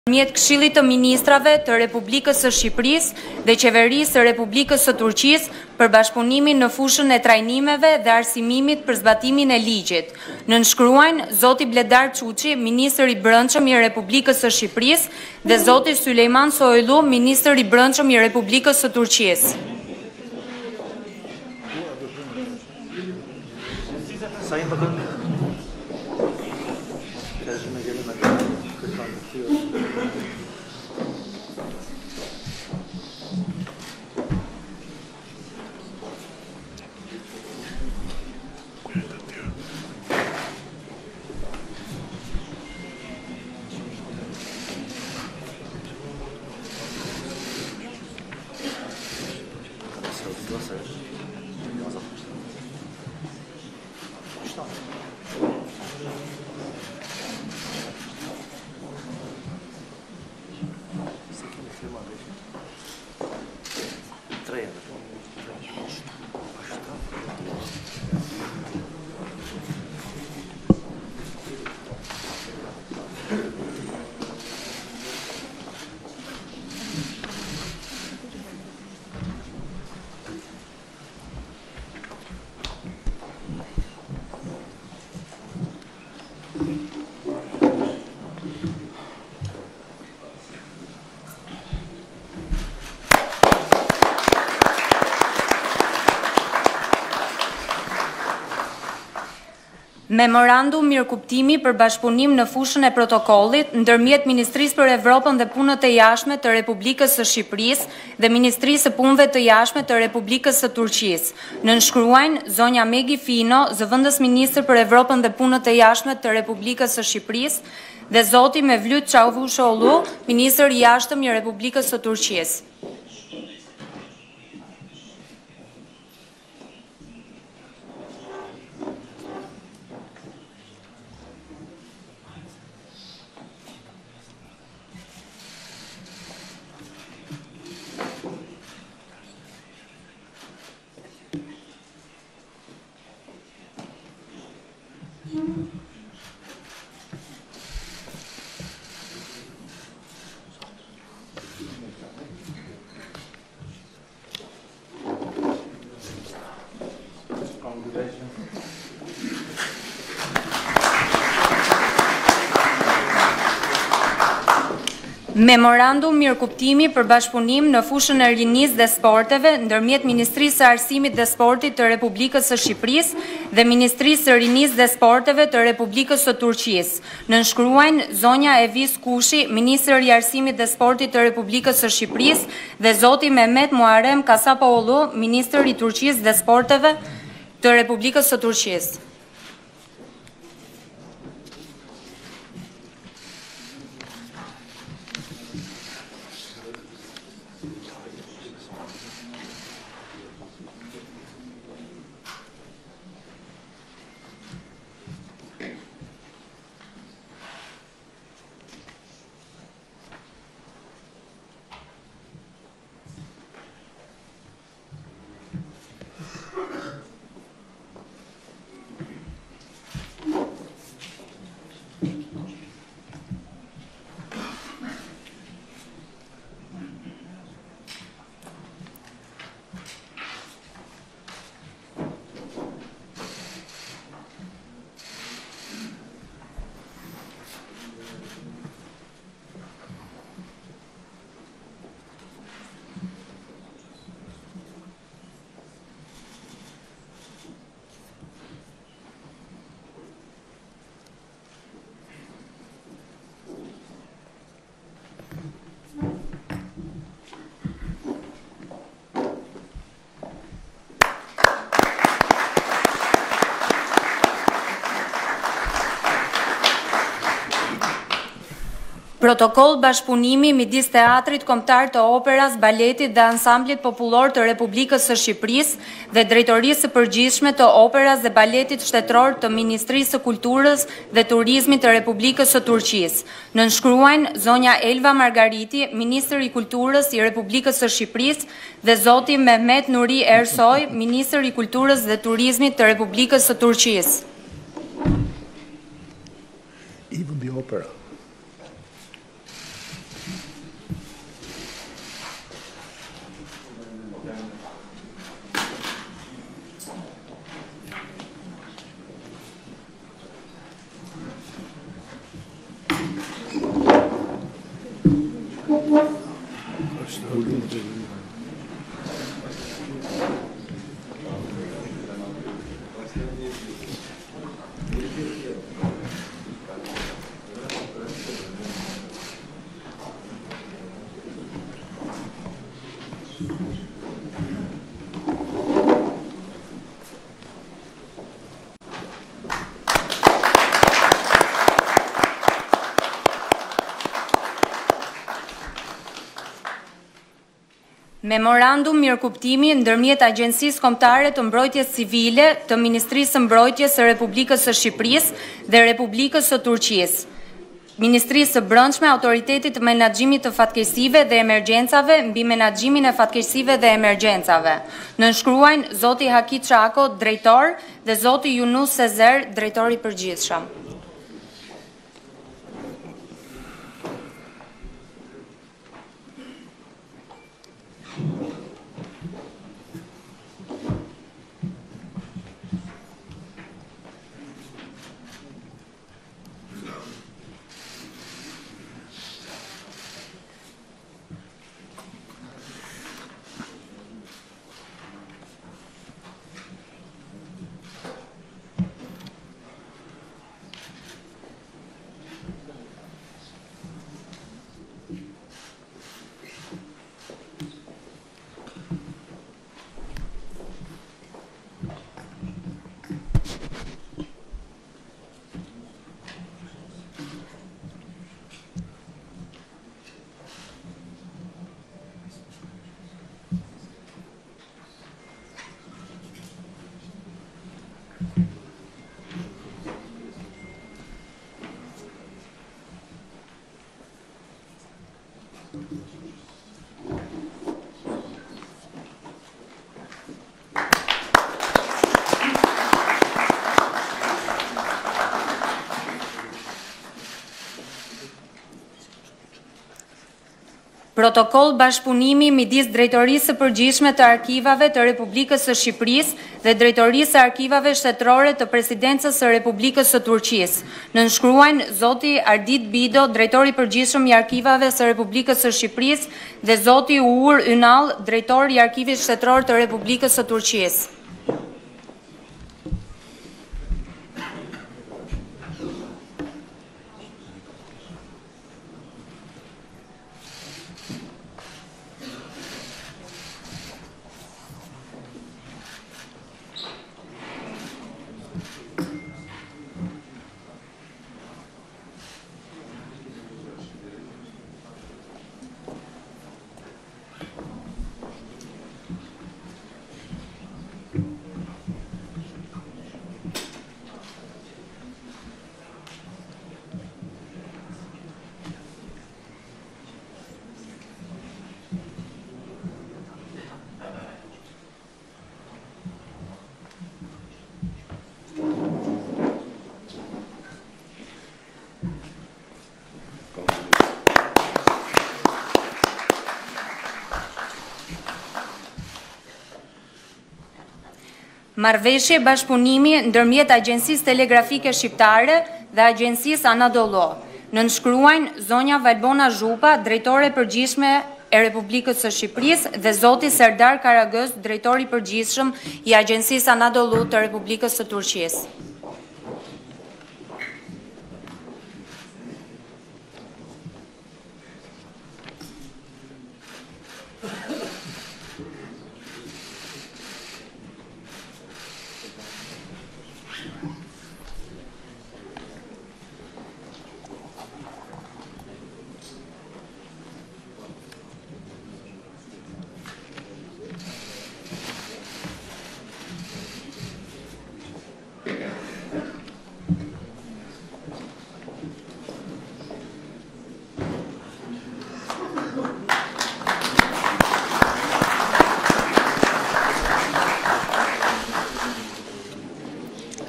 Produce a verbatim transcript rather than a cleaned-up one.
Mjet Këshillit të Ministrave të Republikës së Shqipërisë dhe Qeverisë së Republikës së Turqisë për bashkëpunimin në fushën e trajnimeve dhe arsimimit për zbatimin e ligjit. Nënshkruajnë zoti Bledar Çuçi, Ministër i Brendshëm i Republikës së Shqipërisë, dhe zoti Sulejman Soylu, Ministër i Brendshëm i Republikës së Turqisë. Sayın Bakanım, tercüme gelemedi. Memorandum mirëkuptimi për bashkëpunim në fushën e protokollit ndërmjet Ministrisë për Evropën dhe Punët e Jashtme të Republikës së Shqipërisë dhe Ministrisë së Punëve të Jashtme të Republikës së Turqisë. Nënshkruajnë zonja Megi Fino, zëvendës Ministër për Evropën dhe Punët e Jashtme të Republikës së Shqipërisë, dhe zoti Mevlüt Çavuşoğlu, Ministër i Jashtëm i Republikës së Turqisë. Memorandum mirëkuptimi për bashkëpunim në fushën e rinisë dhe sporteve ndërmjet Ministrisë së Arsimit dhe Sportit të Republikës së Shqipërisë dhe Ministrisë së Rinisë dhe Sporteve të Republikës së Turqisë. Nënshkruajnë zonja Evis Kushi, Ministër i Arsimit dhe Sportit të Republikës së Shqipërisë, dhe zoti Mehmet Muharrem Kasapoğlu, Ministër i Turqisë dhe Sporteve të Republikës së Turqisë. Protokoll bashkëpunimi midis Teatrit Kombëtar të Operas, Baletit dhe Ansamblit Popullor të Republikës së Shqipërisë dhe Drejtorisë së Përgjithshme të Operas dhe Baletit Shtetëror të Ministrisë së Kulturës dhe Turizmit të Republikës së Turqisë. Nënshkruajnë zonja Elva Margariti, Ministër i Kulturës i Republikës së Shqipërisë, dhe zoti Mehmet Nuri Ersoy, Ministër i Kulturës dhe Turizmit të Republikës së Turqisë. Even the opera Memorandum mirëkuptimi ndërmjet Agjencisë Kombëtare të Mbrojtjes Civile të Ministrisë së Mbrojtjes së Republikës së Shqipërisë dhe Republikës së Turqisë, Ministrisë së Brendshme, Autoritetit të Menaxhimit të Fatkeqësive dhe Emergjencave mbi menaxhimin e fatkeqësive dhe emergjencave. Nënshkruajnë zoti Haki Çako, drejtor, dhe zoti Yunus Sezer, drejtori i përgjithshëm. Protokoll bashkëpunimi midis Drejtorisë së Përgjithshme të Arkivave të Republikës së Shqipërisë dhe Drejtorisë së Arkivave Shtetërore të Presidencës së Republikës së Turqisë. Nënshkruajnë zoti Ardit Bido, drejtori i përgjithshëm i Arkivave së Republikës së Shqipërisë, dhe zoti Uğur Ünal, drejtori i Arkivit Shtetëror të Republikës së Turqisë. Marrëveshje bashkëpunimi ndërmjet Agjencisë Telegrafike Shqiptare dhe Agjencisë Anadolu. Nënshkruajnë zonja Valbona Zhupa, drejtore e përgjithshme e Republikës së Shqipërisë, dhe zoti Serdar Karagöz, drejtori i përgjithshëm i Agjencisë Anadolu të Republikës së Turqisë.